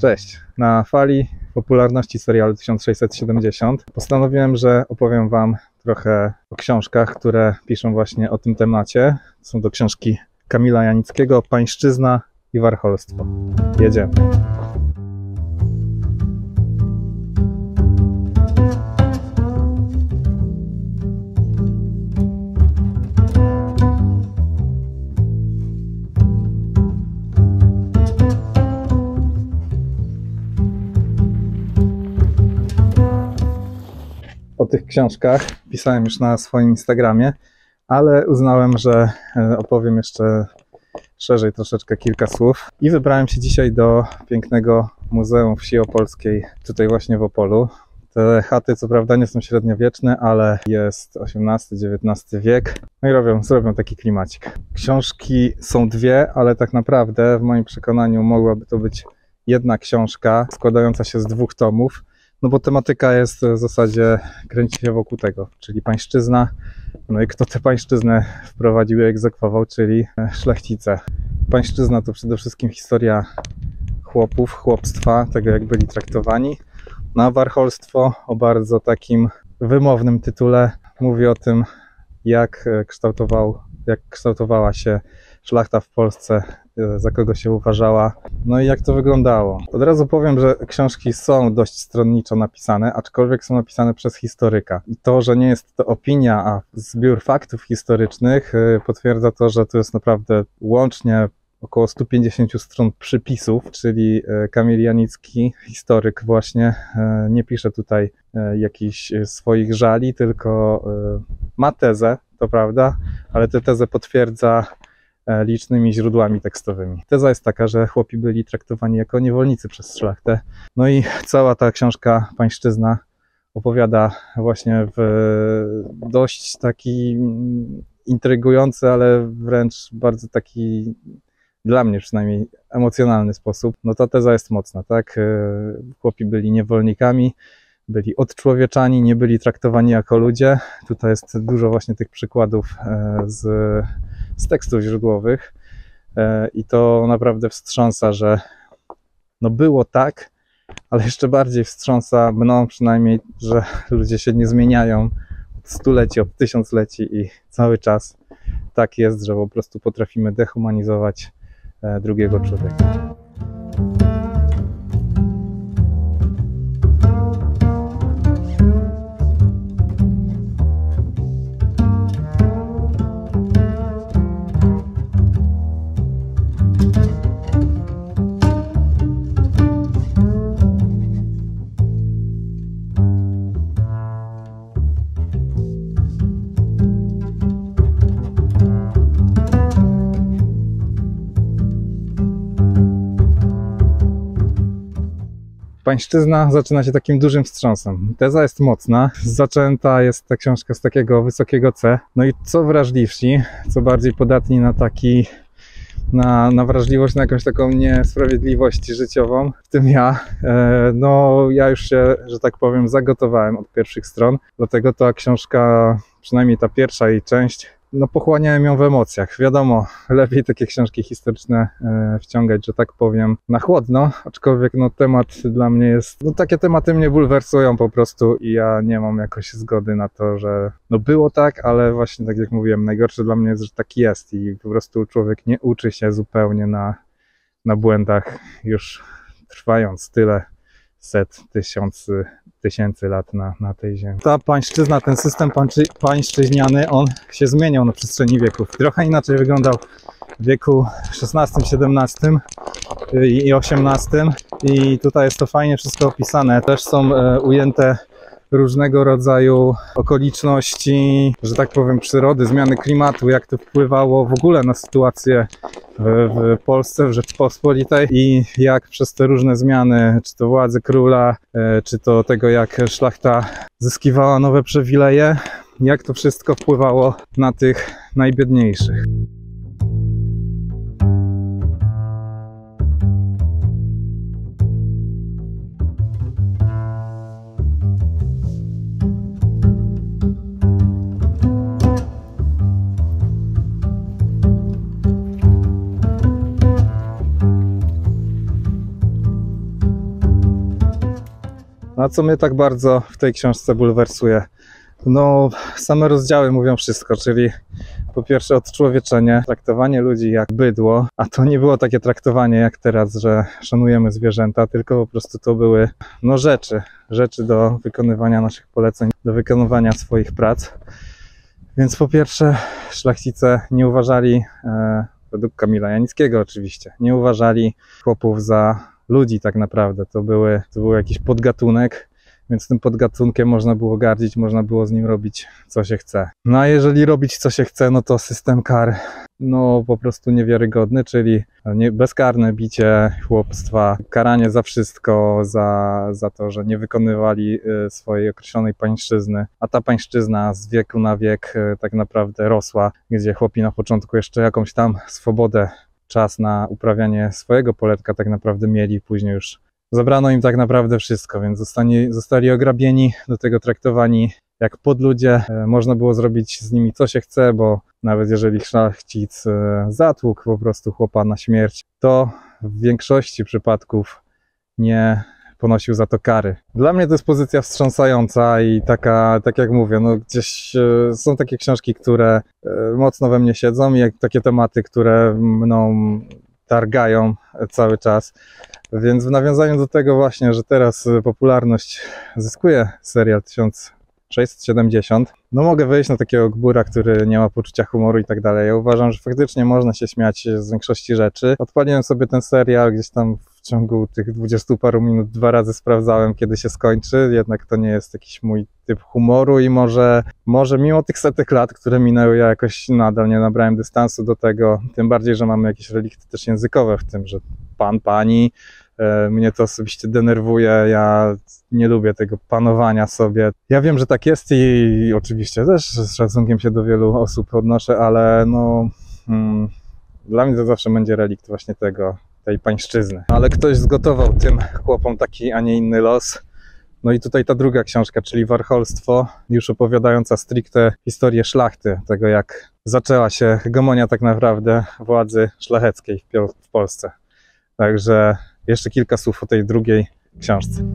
Cześć! Na fali popularności serialu 1670 postanowiłem, że opowiem Wam trochę o książkach, które piszą właśnie o tym temacie. Są to książki Kamila Janickiego, Pańszczyzna i Warcholstwo. Jedziemy! O tych książkach pisałem już na swoim Instagramie, ale uznałem, że opowiem jeszcze szerzej troszeczkę kilka słów i wybrałem się dzisiaj do pięknego Muzeum Wsi Opolskiej, tutaj właśnie w Opolu. Te chaty co prawda nie są średniowieczne, ale jest XVIII-XIX wiek, no i zrobią taki klimacik. Książki są dwie, ale tak naprawdę w moim przekonaniu mogłaby to być jedna książka składająca się z dwóch tomów. No bo tematyka jest w zasadzie, kręci się wokół tego, czyli pańszczyzna, no i kto tę pańszczyznę wprowadził i egzekwował, czyli szlachcice. Pańszczyzna to przede wszystkim historia chłopów, chłopstwa, tego jak byli traktowani. No a warcholstwo o bardzo takim wymownym tytule mówi o tym, jak kształtowała się szlachta w Polsce, za kogo się uważała, no i jak to wyglądało. Od razu powiem, że książki są dość stronniczo napisane, aczkolwiek są napisane przez historyka. I to, że nie jest to opinia, a zbiór faktów historycznych potwierdza to, że to jest naprawdę łącznie około 150 stron przypisów, czyli Kamil Janicki, historyk właśnie, nie pisze tutaj jakichś swoich żali, tylko ma tezę, to prawda, ale tę tezę potwierdza licznymi źródłami tekstowymi. Teza jest taka, że chłopi byli traktowani jako niewolnicy przez szlachtę. No i cała ta książka Pańszczyzna opowiada właśnie w dość taki intrygujący, ale wręcz bardzo taki, dla mnie przynajmniej, emocjonalny sposób. No ta teza jest mocna, tak? Chłopi byli niewolnikami, byli odczłowieczani, nie byli traktowani jako ludzie. Tutaj jest dużo właśnie tych przykładów z tekstów źródłowych i to naprawdę wstrząsa, że no było tak, ale jeszcze bardziej wstrząsa mną przynajmniej, że ludzie się nie zmieniają od stuleci, od tysiącleci i cały czas tak jest, że po prostu potrafimy dehumanizować drugiego człowieka. Pańszczyzna zaczyna się takim dużym wstrząsem. Teza jest mocna. Zaczęta jest ta książka z takiego wysokiego C. No i co wrażliwsi, co bardziej podatni na wrażliwość, na jakąś taką niesprawiedliwość życiową, w tym ja, no ja już się, że tak powiem, zagotowałem od pierwszych stron. Dlatego ta książka, przynajmniej ta pierwsza jej część, no pochłaniałem ją w emocjach. Wiadomo, lepiej takie książki historyczne wciągać, że tak powiem, na chłodno, aczkolwiek no temat dla mnie jest, no takie tematy mnie bulwersują po prostu i ja nie mam jakoś zgody na to, że no było tak, ale właśnie tak jak mówiłem, najgorsze dla mnie jest, że tak jest i po prostu człowiek nie uczy się zupełnie na błędach, już trwając tyle tysięcy lat na tej ziemi. Ta pańszczyzna, ten system pańszczyźniany, on się zmieniał na przestrzeni wieków. Trochę inaczej wyglądał w wieku XVI, XVII i XVIII i tutaj jest to fajnie wszystko opisane. Też są ujęte różnego rodzaju okoliczności, że tak powiem, przyrody, zmiany klimatu, jak to wpływało w ogóle na sytuację w Polsce, w Rzeczypospolitej i jak przez te różne zmiany, czy to władzy króla, czy to tego, jak szlachta zyskiwała nowe przywileje, jak to wszystko wpływało na tych najbiedniejszych. No a co mnie tak bardzo w tej książce bulwersuje? No, same rozdziały mówią wszystko, czyli po pierwsze odczłowieczenie, traktowanie ludzi jak bydło, a to nie było takie traktowanie jak teraz, że szanujemy zwierzęta, tylko po prostu to były no rzeczy do wykonywania naszych poleceń, do wykonywania swoich prac. Więc po pierwsze szlachcice nie uważali, według Kamila Janickiego oczywiście, nie uważali chłopów za ludzi tak naprawdę, to był jakiś podgatunek, więc tym podgatunkiem można było gardzić, można było z nim robić co się chce. No a jeżeli robić co się chce, no to system kar no po prostu niewiarygodny, czyli bezkarne bicie, chłopstwa, karanie za wszystko, za to, że nie wykonywali swojej określonej pańszczyzny, a ta pańszczyzna z wieku na wiek tak naprawdę rosła, gdzie chłopi na początku jeszcze jakąś tam swobodę, czas na uprawianie swojego poletka tak naprawdę mieli, później już zabrano im tak naprawdę wszystko, więc zostali ograbieni, do tego traktowani jak podludzie. Można było zrobić z nimi co się chce, bo nawet jeżeli szlachcic zatłukł po prostu chłopa na śmierć, to w większości przypadków nie ponosił za to kary. Dla mnie to jest pozycja wstrząsająca i taka, tak jak mówię, no gdzieś są takie książki, które mocno we mnie siedzą i takie tematy, które mną targają cały czas. Więc w nawiązaniu do tego właśnie, że teraz popularność zyskuje serial 1670, no mogę wejść na takiego gbura, który nie ma poczucia humoru i tak dalej. Ja uważam, że faktycznie można się śmiać z większości rzeczy. Odpaliłem sobie ten serial gdzieś tam w ciągu tych 20 paru minut 2 razy sprawdzałem, kiedy się skończy. Jednak to nie jest jakiś mój typ humoru i może mimo tych setek lat, które minęły, ja jakoś nadal nie nabrałem dystansu do tego. Tym bardziej, że mamy jakieś relikty też językowe w tym, że pan, pani. Mnie to osobiście denerwuje, ja nie lubię tego panowania sobie. Ja wiem, że tak jest i oczywiście też z szacunkiem się do wielu osób odnoszę, ale no dla mnie to zawsze będzie relikt właśnie tej pańszczyzny. Ale ktoś zgotował tym chłopom taki, a nie inny los. No i tutaj ta druga książka, czyli Warcholstwo, już opowiadająca stricte historię szlachty, tego jak zaczęła się hegemonia tak naprawdę władzy szlacheckiej w Polsce. Także jeszcze kilka słów o tej drugiej książce.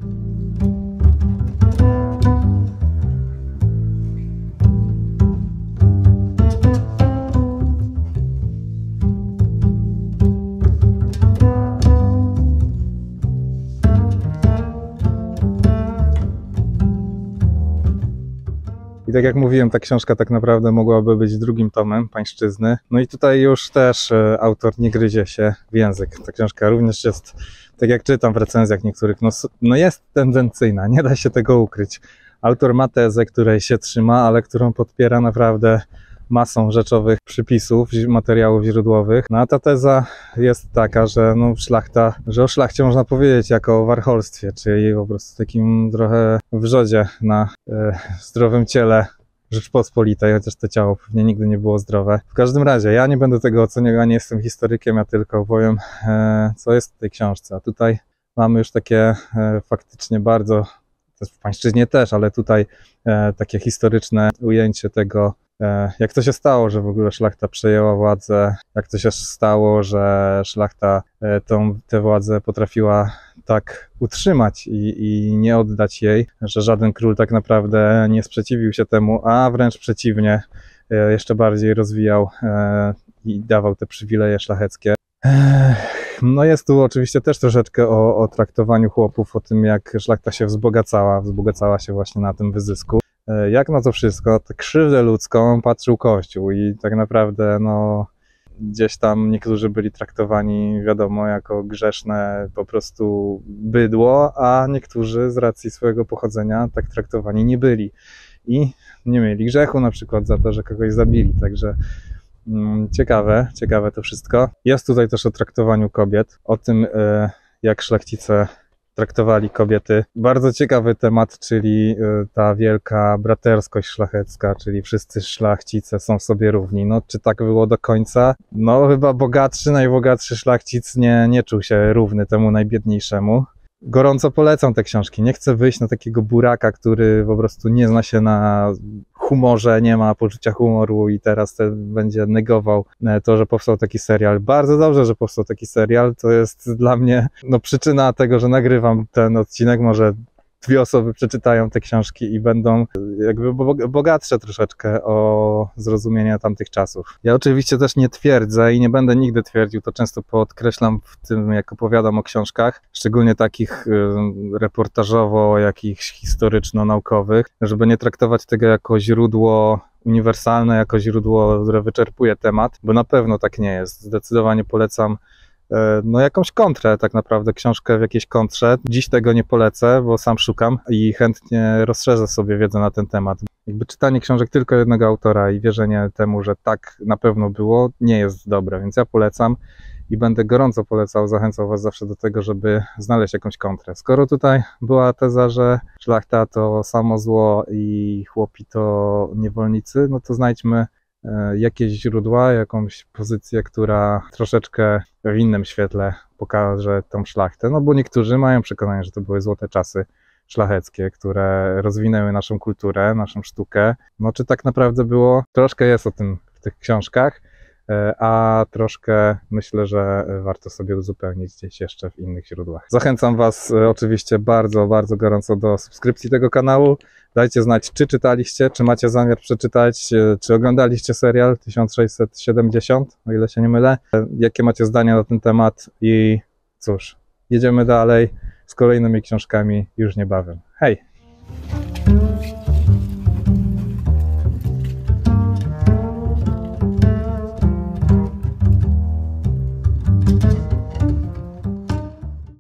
I tak jak mówiłem, ta książka tak naprawdę mogłaby być drugim tomem pańszczyzny. No i tutaj już też autor nie gryzie się w język. Ta książka również jest, tak jak czytam w recenzjach niektórych, no jest tendencyjna, nie da się tego ukryć. Autor ma tezę, której się trzyma, ale którą podpiera naprawdę masą rzeczowych przypisów, materiałów źródłowych. No a ta teza jest taka, że że o szlachcie można powiedzieć jako o warcholstwie, czyli po prostu takim trochę wrzodzie na zdrowym ciele Rzeczpospolitej, chociaż to ciało pewnie nigdy nie było zdrowe. W każdym razie, ja nie będę tego oceniał, ja nie jestem historykiem, ja tylko opowiem, co jest w tej książce. A tutaj mamy już takie faktycznie bardzo, w pańszczyźnie też, ale tutaj takie historyczne ujęcie tego, jak to się stało, że w ogóle szlachta przejęła władzę, jak to się stało, że szlachta tę władzę potrafiła tak utrzymać i nie oddać jej, że żaden król tak naprawdę nie sprzeciwił się temu, a wręcz przeciwnie, jeszcze bardziej rozwijał i dawał te przywileje szlacheckie. No jest tu oczywiście też troszeczkę o traktowaniu chłopów, o tym jak szlachta się wzbogacała się właśnie na tym wyzysku. Jak na to wszystko, tę krzywdę ludzką patrzył Kościół i tak naprawdę gdzieś tam niektórzy byli traktowani, wiadomo, jako grzeszne po prostu bydło, a niektórzy z racji swojego pochodzenia tak traktowani nie byli i nie mieli grzechu na przykład za to, że kogoś zabili, także ciekawe to wszystko. Jest tutaj też o traktowaniu kobiet, o tym jak szlachcice traktowali kobiety. Bardzo ciekawy temat, czyli ta wielka braterskość szlachecka, czyli wszyscy szlachcice są sobie równi. No, czy tak było do końca? No, chyba najbogatszy szlachcic nie czuł się równy temu najbiedniejszemu. Gorąco polecam te książki. Nie chcę wyjść na takiego buraka, który po prostu nie zna się na humorze, nie ma poczucia humoru i teraz będzie negował to, że powstał taki serial. Bardzo dobrze, że powstał taki serial. To jest dla mnie przyczyna tego, że nagrywam ten odcinek. Może 2 osoby przeczytają te książki i będą jakby bogatsze troszeczkę o zrozumienie tamtych czasów. Ja oczywiście też nie twierdzę i nie będę nigdy twierdził, to często podkreślam w tym, jak opowiadam o książkach, szczególnie takich reportażowo, jakichś historyczno-naukowych, żeby nie traktować tego jako źródło uniwersalne, jako źródło, które wyczerpuje temat, bo na pewno tak nie jest. Zdecydowanie polecam jakąś kontrę, tak naprawdę książkę w jakiejś kontrze. Dziś tego nie polecę, bo sam szukam i chętnie rozszerzę sobie wiedzę na ten temat. Jakby czytanie książek tylko jednego autora i wierzenie temu, że tak na pewno było, nie jest dobre, więc ja polecam i będę gorąco polecał, zachęcał was zawsze do tego, żeby znaleźć jakąś kontrę. Skoro tutaj była teza, że szlachta to samo zło i chłopi to niewolnicy, no to znajdźmy jakieś źródła, jakąś pozycję, która troszeczkę w innym świetle pokaże tą szlachtę, no bo niektórzy mają przekonanie, że to były złote czasy szlacheckie, które rozwinęły naszą kulturę, naszą sztukę. No czy tak naprawdę było? Troszkę jest o tym w tych książkach, a troszkę myślę, że warto sobie uzupełnić gdzieś jeszcze w innych źródłach. Zachęcam was oczywiście bardzo, bardzo gorąco do subskrypcji tego kanału. Dajcie znać, czy czytaliście, czy macie zamiar przeczytać, czy oglądaliście serial 1670, o ile się nie mylę. Jakie macie zdania na ten temat i cóż, jedziemy dalej z kolejnymi książkami już niebawem. Hej!